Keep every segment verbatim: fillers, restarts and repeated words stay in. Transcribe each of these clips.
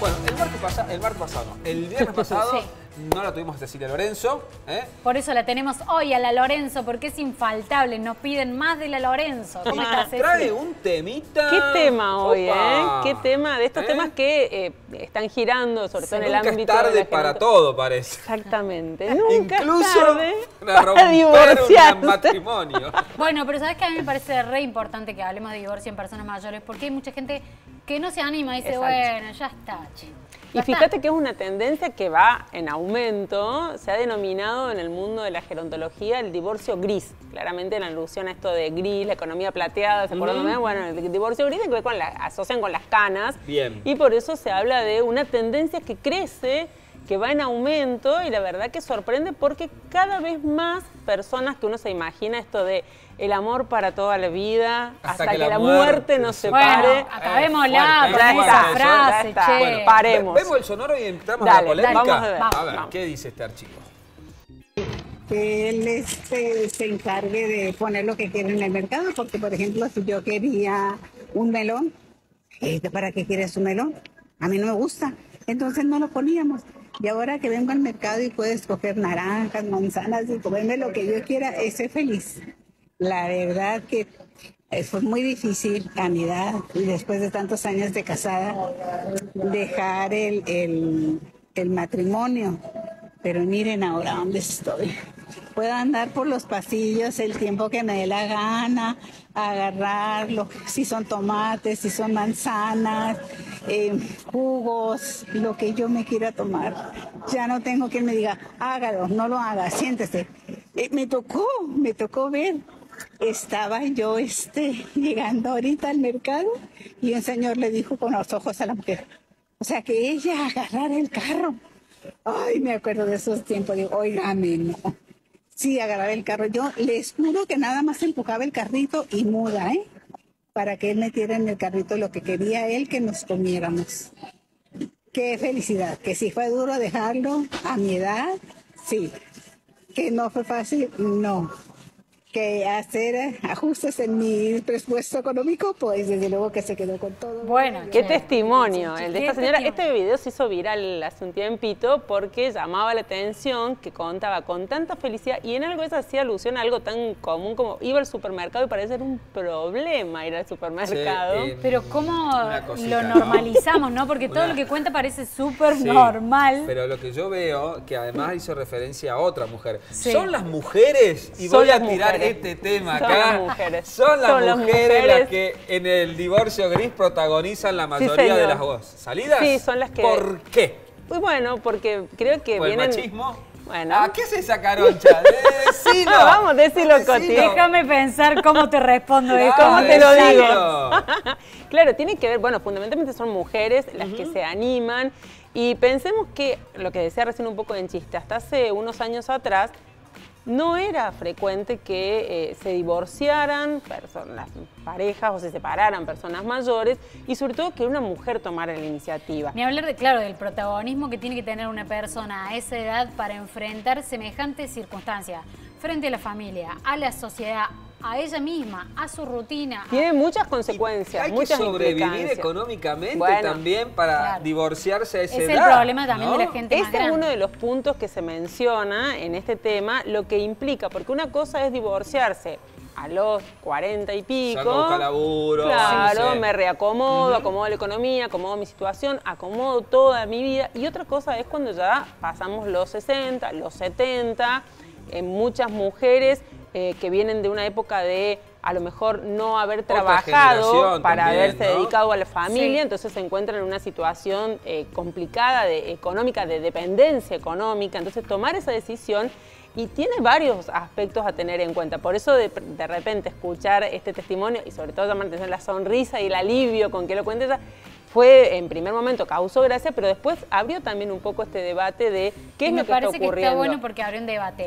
Bueno, el martes pasado, el martes pasado no, el viernes pasado sí. no la tuvimos a Cecilia Lorenzo. ¿eh? Por eso la tenemos hoy a la Lorenzo, porque es infaltable, nos piden más de la Lorenzo. ¿Cómo estás, Ceci? Trae un temita. ¿Qué tema hoy, Opa. eh? ¿Qué tema? De estos ¿Eh? temas que eh, están girando, sobre todo en el Nunca ámbito es tarde de la para gente... todo, parece. Exactamente. Nunca Incluso es tarde para romper divorciarse. un matrimonio. Bueno, pero sabes que a mí me parece re importante que hablemos de divorcio en personas mayores, porque hay mucha gente que no se anima y dice, Exacto. bueno, ya está, che. Y fíjate que es una tendencia que va en aumento, se ha denominado en el mundo de la gerontología el divorcio gris, claramente en alusión a esto de gris, la economía plateada, ¿se acuerdan? Mm. Bueno, el divorcio gris tiene que ver con la, asocian con las canas. Bien. Y por eso se habla de una tendencia que crece, que va en aumento y la verdad que sorprende porque cada vez más personas que uno se imagina esto de el amor para toda la vida, hasta, hasta que, que la, la muerte, muerte nos separe. Bueno, acabémosla eh, con esa fuerte, frase, está. che. Bueno, paremos. Vemos el sonoro y entramos dale, a la polémica. Vamos a ver, a ver vamos. ¿qué dice este archivo? Que él este, se encargue de poner lo que quiere en el mercado, porque por ejemplo, si yo quería un melón, ¿para qué quieres un melón? A mí no me gusta, entonces no lo poníamos. Y ahora que vengo al mercado y puedo escoger naranjas, manzanas y comerme lo que yo quiera, estoy feliz. La verdad que fue muy difícil a mi edad y después de tantos años de casada dejar el, el, el matrimonio. Pero miren ahora dónde estoy. Puedo andar por los pasillos el tiempo que me dé la gana, agarrarlo, si son tomates, si son manzanas, eh, jugos, lo que yo me quiera tomar. Ya no tengo quien me diga, hágalo, no lo haga, siéntese. Eh, me tocó, me tocó ver. Estaba yo este, llegando ahorita al mercado y un señor le dijo con los ojos a la mujer, o sea, que ella agarrara el carro. Ay, me acuerdo de esos tiempos, digo, óigame, no. Sí, agarraba el carro. Yo les juro que nada más empujaba el carrito y muda, ¿eh? Para que él metiera en el carrito lo que quería él que nos comiéramos. Qué felicidad, que sí fue duro dejarlo a mi edad, sí. Que no fue fácil, no. Que hacer ajustes en mi presupuesto económico, pues desde luego que se quedó con todo. Bueno, qué che. testimonio el de esta señora. Testimonio. Este video se hizo viral hace un tiempito porque llamaba la atención que contaba con tanta felicidad y en algo eso hacía alusión a algo tan común como iba al supermercado y parece ser un problema ir al supermercado. Sí, eh, Pero cómo cosita, lo normalizamos, ¿no? Porque todo Una... lo que cuenta parece súper sí, normal. Pero lo que yo veo, que además hizo referencia a otra mujer, sí. son las mujeres, y son voy a las tirar mujeres. este tema Son acá, las mujeres. son las, Son las mujeres, mujeres las que en el divorcio gris protagonizan la mayoría sí, de las dos salidas. Sí, son las que... ¿Por qué? Pues bueno, porque creo que ¿Por vienen... el machismo? Bueno. ¿A qué es esa caroncha? Decilo. No, vamos, decilo, Decilo. Coti. Déjame pensar cómo te respondo esto. ¿Cómo Ah, te lo decilo. digo? Claro, tiene que ver, bueno, fundamentalmente son mujeres las uh-huh. que se animan y pensemos que, lo que decía recién un poco en chiste, hasta hace unos años atrás, no era frecuente que eh, se divorciaran personas, parejas o se separaran personas mayores y sobre todo que una mujer tomara la iniciativa. Ni hablar de, claro, del protagonismo que tiene que tener una persona a esa edad para enfrentar semejantes circunstancias frente a la familia, a la sociedad, a ella misma, a su rutina. Tiene muchas consecuencias, hay muchas que sobrevivir implicancias. económicamente bueno, también para claro. divorciarse a esa es edad. Es el problema también ¿no? de la gente más Ese es grande. uno de los puntos que se menciona en este tema, lo que implica, porque una cosa es divorciarse a los cuarenta y pico. Saco a buscar laburo. Claro, sí, sí. me reacomodo, Uh-huh. acomodo la economía, acomodo mi situación, acomodo toda mi vida. Y otra cosa es cuando ya pasamos los sesenta, los setenta, eh, muchas mujeres eh, que vienen de una época de a lo mejor no haber trabajado para también, haberse ¿no? dedicado a la familia, sí. entonces se encuentran en una situación eh, complicada, de, económica, de dependencia económica, entonces tomar esa decisión y tiene varios aspectos a tener en cuenta. Por eso de, de repente escuchar este testimonio y sobre todo llamar la atención la sonrisa y el alivio con que lo cuenta ella, fue en primer momento causó gracia, pero después abrió también un poco este debate de qué y es me lo que parece está ocurriendo. que está bueno porque abrió un debate.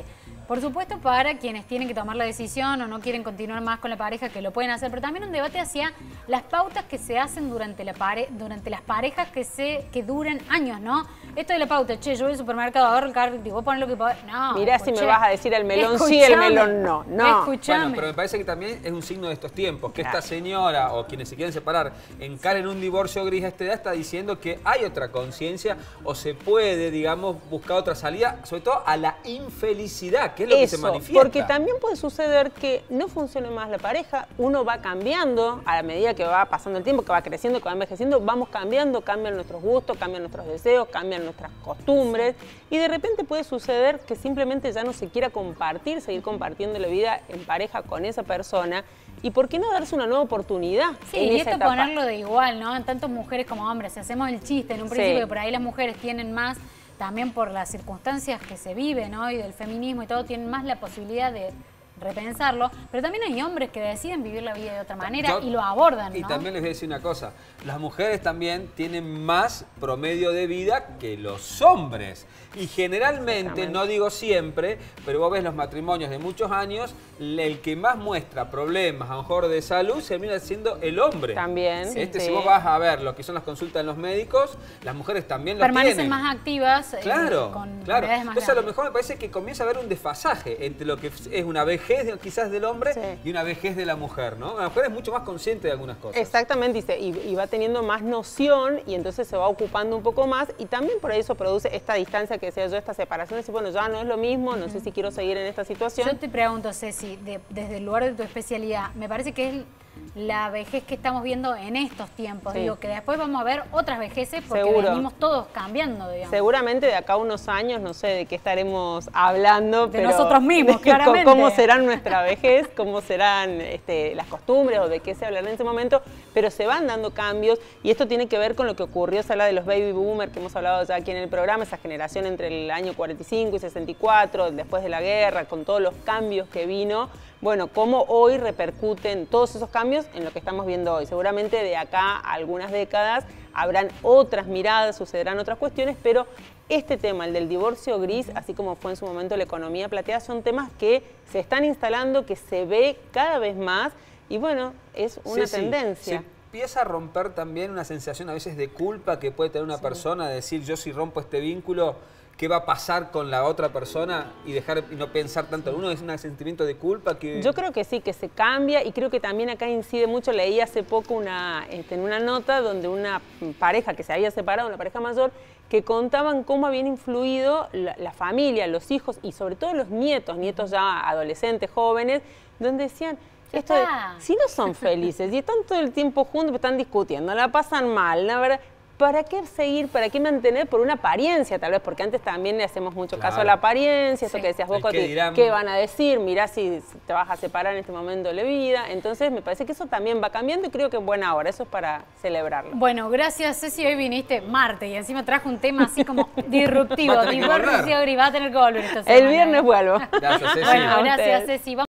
Por supuesto, para quienes tienen que tomar la decisión o no quieren continuar más con la pareja, que lo pueden hacer, pero también un debate hacia las pautas que se hacen durante, la pare durante las parejas que se que duran años, ¿no? Esto de la pauta, che, yo voy al supermercado, agarro el carro y vos pones lo que podés. No, mirá si me vas a decir el melón sí, el melón no. No. Escuchame. Bueno, pero me parece que también es un signo de estos tiempos, que esta señora o quienes se quieren separar encaren un divorcio gris a esta edad, está diciendo que hay otra conciencia o se puede, digamos, buscar otra salida, sobre todo a la infelicidad, que es lo Eso, que se manifiesta. Porque también puede suceder que no funcione más la pareja, uno va cambiando a la medida que va pasando el tiempo, que va creciendo, que va envejeciendo, vamos cambiando, cambian nuestros gustos, cambian nuestros deseos, cambian nuestras costumbres y de repente puede suceder que simplemente ya no se quiera compartir, seguir compartiendo la vida en pareja con esa persona. ¿Y por qué no darse una nueva oportunidad? Sí, en y esa esto etapa? ponerlo de igual, ¿no? Tanto mujeres como hombres. Si hacemos el chiste en un principio, Sí. que por ahí las mujeres tienen más, también por las circunstancias que se viven, ¿no? Y del feminismo y todo, tienen más la posibilidad de repensarlo, pero también hay hombres que deciden vivir la vida de otra manera Yo- y lo abordan, ¿no? Y también les voy a decir una cosa, las mujeres también tienen más promedio de vida que los hombres. Y generalmente, no digo siempre, pero vos ves los matrimonios de muchos años, el que más muestra problemas, a lo mejor de salud, se termina siendo el hombre. También. Este, sí. Si vos vas a ver lo que son las consultas de los médicos, las mujeres también lo Permanecen tienen. más activas, eh, Claro, con claro. edades más Entonces a lo grandes. mejor me parece que comienza a haber un desfasaje entre lo que es una vejez de- quizás del hombre Sí. y una vejez de la mujer, ¿no? La mujer es mucho más consciente de algunas cosas. Exactamente, dice, y, y va teniendo más noción y entonces se va ocupando un poco más y también por eso produce esta distancia que decía yo, esta separación, de decir, bueno, ya no es lo mismo, no sé si quiero seguir en esta situación. Yo te pregunto, Ceci, de- desde el lugar de tu especialidad, me parece que es la vejez que estamos viendo en estos tiempos. Sí. Digo, que después vamos a ver otras vejeces porque Seguro. venimos todos cambiando, digamos. Seguramente de acá a unos años, no sé de qué estaremos hablando. De pero nosotros mismos, de claramente. Cómo será nuestra vejez, cómo serán este, las costumbres o de qué se hablará en ese momento, pero se van dando cambios y esto tiene que ver con lo que ocurrió, se habla de los baby boomers que hemos hablado ya aquí en el programa, esa generación entre el año cuarenta y cinco y sesenta y cuatro, después de la guerra, con todos los cambios que vino. Bueno, cómo hoy repercuten todos esos cambios en lo que estamos viendo hoy. Seguramente de acá a algunas décadas habrán otras miradas, sucederán otras cuestiones, pero este tema, el del divorcio gris, así como fue en su momento la economía plateada, son temas que se están instalando, que se ve cada vez más y bueno, es una Sí, sí. tendencia. Se empieza a romper también una sensación a veces de culpa que puede tener una persona, de decir yo si rompo este vínculo, ¿qué va a pasar con la otra persona? Y dejar y no pensar tanto en uno, es un sentimiento de culpa que... Yo creo que sí, que se cambia y creo que también acá incide mucho, leí hace poco una, este, en una nota donde una pareja que se había separado, una pareja mayor, que contaban cómo habían influido la, la familia, los hijos y sobre todo los nietos, nietos ya adolescentes, jóvenes, donde decían, Ya esto de, está. si no son felices y están todo el tiempo juntos, están discutiendo, la pasan mal, la verdad, ¿para qué seguir, para qué mantener por una apariencia tal vez? Porque antes también le hacemos mucho caso Claro. a la apariencia, esto Sí. que decías vos, El qué Coti, dirán. ¿qué van a decir? Mirá si te vas a separar en este momento de la vida. Entonces me parece que eso también va cambiando y creo que es buena hora, eso es para celebrarlo. Bueno, gracias, Ceci. Hoy viniste martes y encima trajo un tema así como disruptivo. Va a tener que volver. Divorcio gris, va a tener que volver esta El semana, viernes ¿eh? vuelvo. Gracias, Ceci. Bueno, A gracias, ustedes. Ceci.